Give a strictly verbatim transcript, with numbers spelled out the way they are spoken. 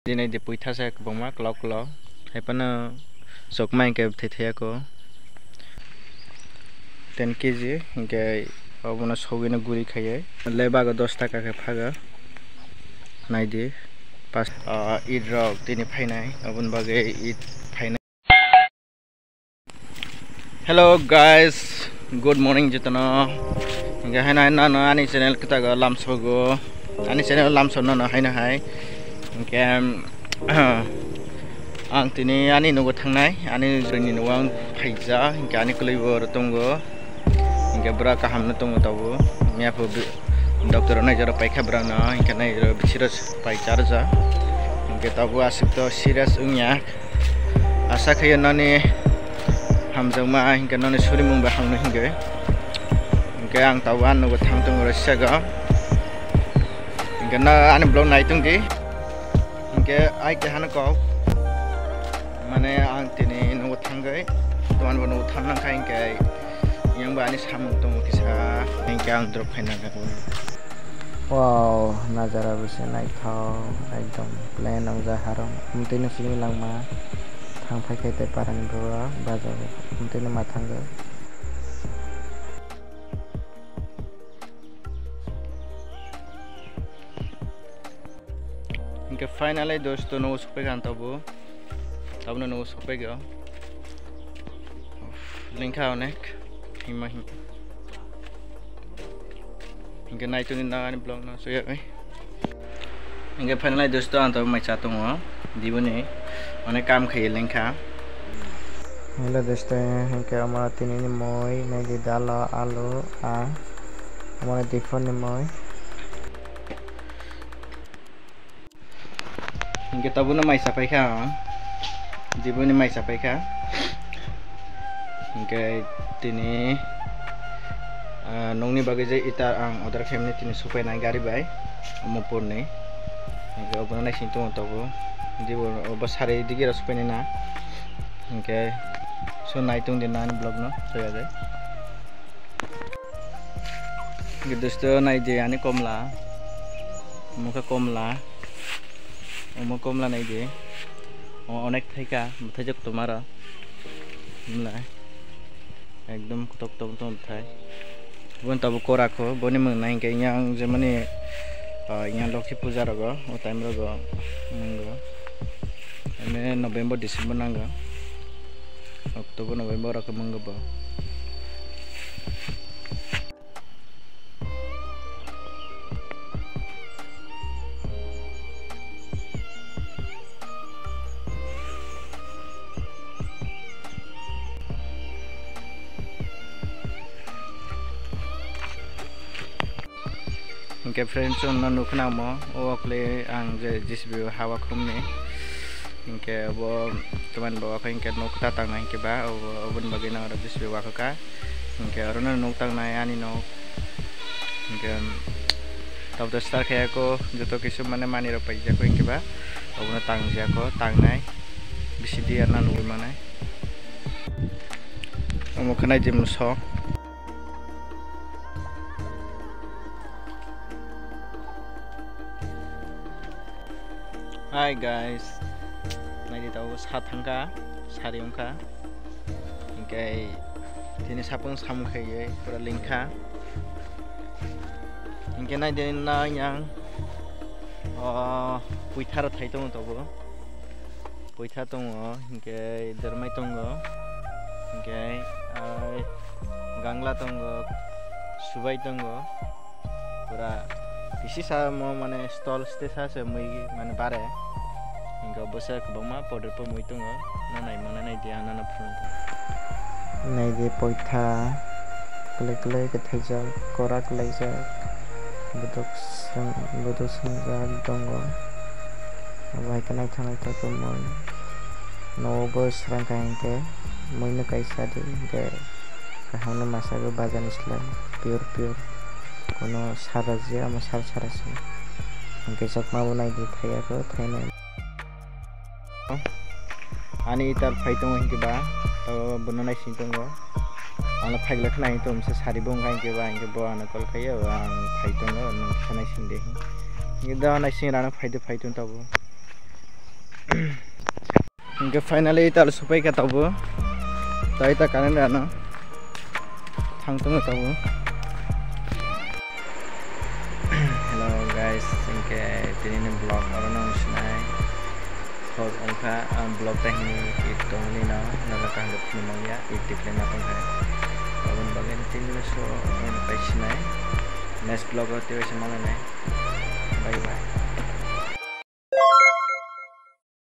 Dini di puita saya ke bawah kelok kelok. Hepan sok main ke tete aku. ten kg hingga abuna sogina guri kaya. Leba ga dos taka ke paga. Naidi pas id rock dini painai abun bagai id painai. Hello guys, good morning jitana. Hingga hai na na ani channel kita ga lamsogo. Ani channel lamso na na hai na hai. Hingga ang tini ani nugo tangnai ani joni nuang phaija hingga ani kulibo tongo hingga bra kaham na tongo tabu mia pho doctor na jara paikha bra na hingga nai serious paichar ja hingga tabu asik to serious ungya asa khaya nani hamjama hingga nani suri mung ba hangno hingga hingga ang tabu an nugo thang tongo rasaga hingga na ani blog nai tongdi hingga ai ke hana ko Mane ang tini nunggu tanggai, tuan pun nunggu tangan kain kai, yang bani samung tunggu kisah, yang kang drop kain naga. Wow, nazara bisa naik tau, ekdom plan ang zaharong, mungkin sini lang ma, thang pakai te parang dua, baca, mungkin matang ke. Hingga finally dosto nunggu supaya kan tahu. Tahu na nunggu sampai ke, link kau nek, hima hima, hingga naik tu ni na ni blog na, so ya eh, hingga finally dosto antau mai satu ngah, di bune, mana kam kaya link kau. Hello dosto, hingga amara tini ni moi, naik di dala alu a, amara di phone ni moi. Hingga tahu na mai sampai kau. Jibu ni mai sampai ka hingga tini nong ni bagai jai ita ang order family tini supaya naik gari bai maupur ni hingga obona naik sintu tahu jibu obas hari digi ras supaya ni na hingga so naik tung di na ni blog no so ya jai hingga dosto naik jai ani komla muka komla omo komla naik jai অনেক থাইকা থাইজক তোমারা নাই একদম কতক তম তম থাই বন তব কো রাখো বনি মং নাই কে ইয়াং যে মানে ইয়াং লক্ষ্মী পূজা রগ ও টাইম রগ মঙ্গ এমে নভেম্বর ডিসেম্বর নাঙ্গ অক্টোবর নভেম্বর রক মঙ্গ ব Hingga friends on nuk nama, oh aku ang jisbi hawa kumni, hingga bo teman bawa kau hingga nuk tatang na hingga ba, oh bon bagi na orang jisbi wakaka, hingga orang nuk tang na yani nuk, hingga tahu dasar kayak aku, jatuh kisah mana mani rapai jago hingga ba, oh bon tang jago tang nai, bisi dia na nuk mana, oh kena jam sok. Hi guys, nanti tahu saat hangka, sehari hangka, hingga ini sapung samu kaya pura lingka, hingga nanti na yang puithar thai tong tahu, puithar tong hingga dermai tong hingga gangla tong subai tong pura isi sama mana stall stesa semui mana bare hingga besar ke bawah powder pun muy tunggu nana mana nai dia nana pun Nai di poita kelai kelai ke teja korak laisa betul sang betul sang tunggu abai kenai tanai tak moi no bos rangkai ke moi no kaisa di ke kahana masa ke bajan Islam pure pure kono sarazia ama sar sarasi hingga sok mau naik di thaya ko thayna ani itar phaitong hingga ba to bono nai singtongo ana phagla khna to mse sari bong hingga ba hingga bo ana kol khaya ang phaitongo nang khana singde hingga da nai sing rana phaide phaitong tabo Hingga finally ita supai ka tabu. Tai ta kanan rana. Thang tung tabu. Hello guys, hingga ini vlog orang nong sinai. Kalau angka vlog teh ini itu ni na, nala kahlut memang ya, itu kena tongkai. Kalau bagian tim so, ini pakai sinai. Next vlog itu semua ni. Bye bye.